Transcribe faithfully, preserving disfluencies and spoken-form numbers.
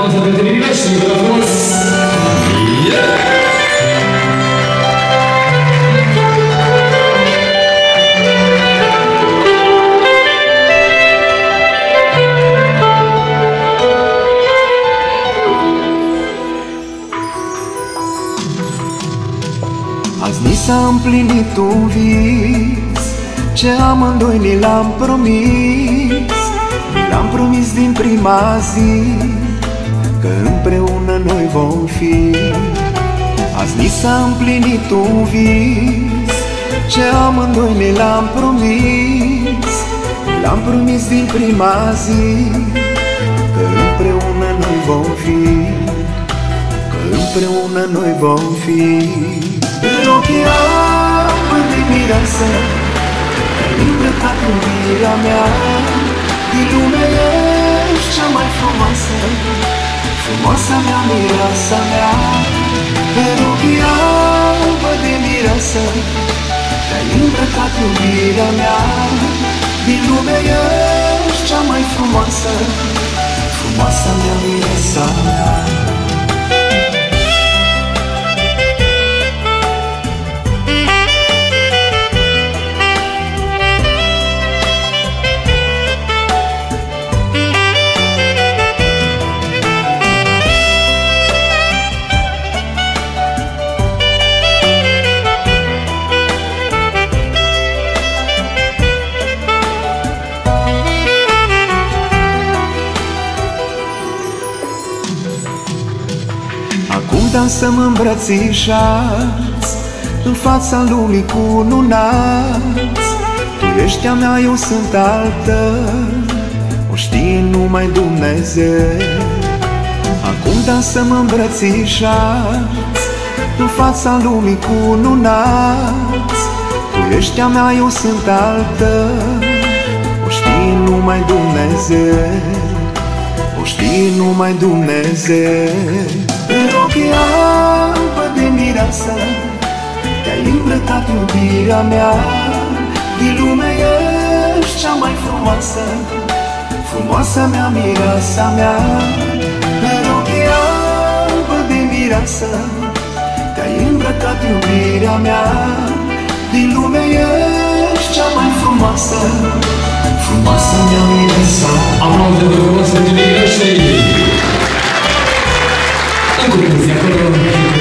noastră prietenirilor și încă la frumos! Azi ni s-a împlinit un vis ce amândoi ni l-am promis. Ni l-am promis din prima zi că împreună noi vom fi. Azi ni s-a împlinit un vis ce amândoi ni l-am promis. Ni l-am promis din prima zi că împreună noi vom fi. Că împreună noi vom fi. În ochii albă de mireasă te-ai îmbrăcat iubirea mea. Din lume ești cea mai frumoasă, frumoasa mea, mireasa mea. În ochii albă de mireasă te-ai îmbrăcat iubirea mea. Din lume ești cea mai frumoasă, frumoasa mea, mireasa mea. Acum dansăm îmbrățișați în fața lumii cununați. Tu ești a mea, eu sunt altă, o știe numai Dumnezeu. Acum dansăm îmbrățișați în fața lumii cununați. Tu ești a mea, eu sunt altă, o știe numai Dumnezeu. O știe numai Dumnezeu. În ochii albă de mireasă te-ai îmbrăcat iubirea mea. Din lume ești cea mai frumoasă, frumoasa mea, mireasa mea. În ochii albă de mireasă te-ai îmbrăcat iubirea mea. Din lume ești cea mai frumoasă, frumoasa mea, mireasa mea. Am luat de frumos prietenirilor și în concluzie acolo